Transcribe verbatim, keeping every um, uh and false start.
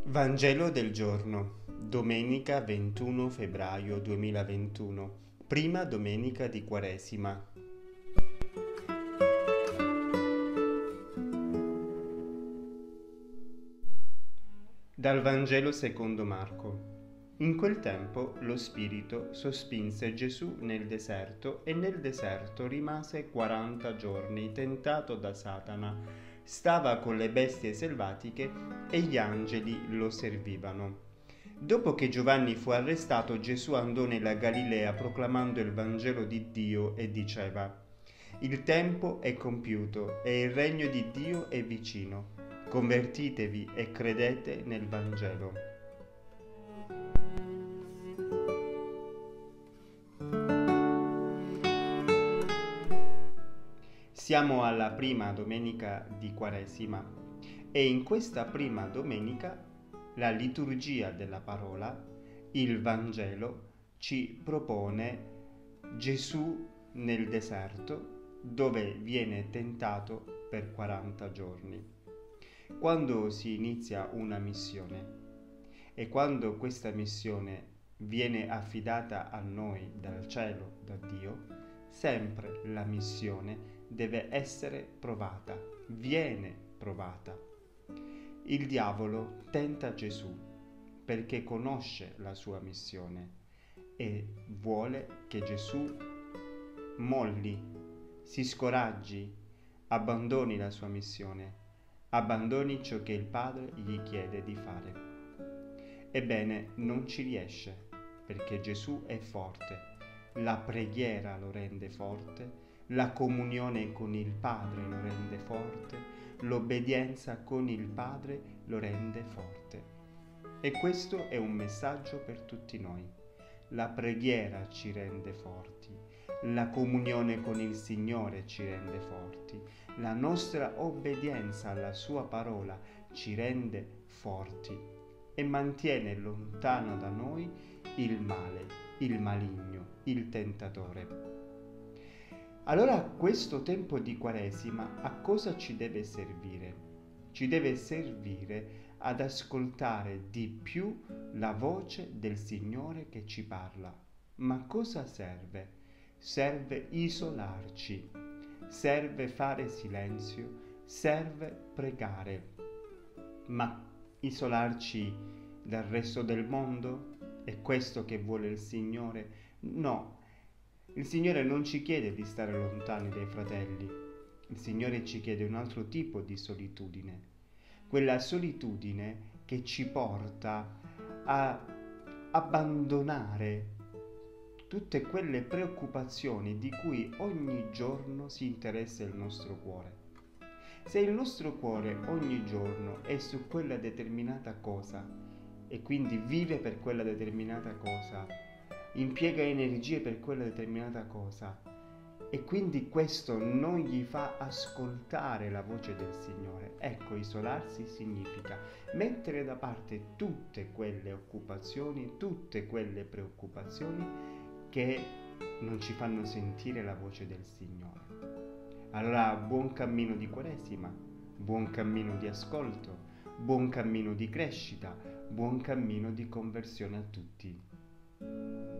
Vangelo del giorno, domenica ventuno febbraio duemilaventuno, prima domenica di Quaresima. Dal Vangelo secondo Marco. In quel tempo lo Spirito sospinse Gesù nel deserto e nel deserto rimase quaranta giorni tentato da Satana. Stava con le bestie selvatiche e gli angeli lo servivano. Dopo che Giovanni fu arrestato, Gesù andò nella Galilea proclamando il Vangelo di Dio e diceva: Il tempo è compiuto e il regno di Dio è vicino. Convertitevi e credete nel Vangelo. Siamo alla prima domenica di Quaresima e in questa prima domenica la liturgia della parola, il Vangelo, ci propone Gesù nel deserto dove viene tentato per quaranta giorni. Quando si inizia una missione e quando questa missione viene affidata a noi dal cielo, da Dio, sempre la missione deve essere provata, viene provata. Il diavolo tenta Gesù perché conosce la sua missione e vuole che Gesù molli, si scoraggi, abbandoni la sua missione, abbandoni ciò che il Padre gli chiede di fare. Ebbene, non ci riesce perché Gesù è forte. La preghiera lo rende forte, la comunione con il Padre lo rende forte, l'obbedienza con il Padre lo rende forte. E questo è un messaggio per tutti noi. La preghiera ci rende forti, la comunione con il Signore ci rende forti, la nostra obbedienza alla sua parola ci rende forti e mantiene lontano da noi il male, il maligno, il tentatore. Allora questo tempo di Quaresima a cosa ci deve servire? Ci deve servire ad ascoltare di più la voce del Signore che ci parla. Ma cosa serve? Serve isolarci, serve fare silenzio, serve pregare. Ma isolarci dal resto del mondo? È questo che vuole il Signore? No. Il Signore non ci chiede di stare lontani dai fratelli, il Signore ci chiede un altro tipo di solitudine, quella solitudine che ci porta a abbandonare tutte quelle preoccupazioni di cui ogni giorno si interessa il nostro cuore. Se il nostro cuore ogni giorno è su quella determinata cosa e quindi vive per quella determinata cosa, impiega energie per quella determinata cosa e quindi questo non gli fa ascoltare la voce del Signore. Ecco, isolarsi significa mettere da parte tutte quelle occupazioni, tutte quelle preoccupazioni che non ci fanno sentire la voce del Signore. Allora, buon cammino di Quaresima, buon cammino di ascolto, buon cammino di crescita, buon cammino di conversione a tutti.